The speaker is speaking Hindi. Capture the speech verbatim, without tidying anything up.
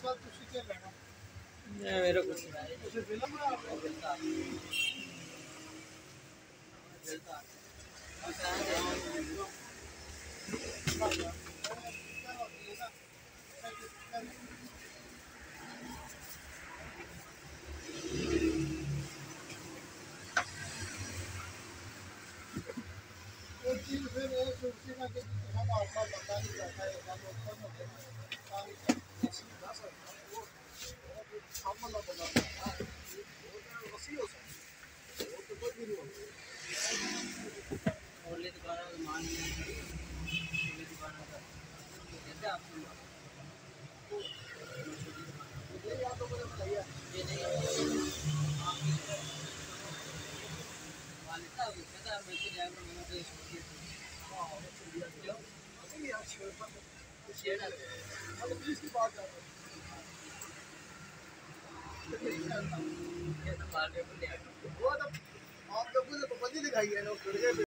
मेरे को एक चीज फिर एक उसी का कि हम आपका बंदा नहीं करता है हम उत्पन्न होते हैं पानी का ऐसी ना सर वो हम वाला बंदा है वो तो वसी हो सकता है वो तो कोई भी नहीं होता और ले दुकान मान ले दुकान का जैसे आप ये या तो मुझे बताइए ये नहीं वालिदा भी कहता मैं तो जाएगा मैंने तो इसको हाँ वो चलिए क्यों अभी यार शेर पर शेयर है हम पुलिस की बात कर रहे हैं ये तो मार्केट में ले आया वो तो आप लोगों ने तो बंदी दिखाई है ना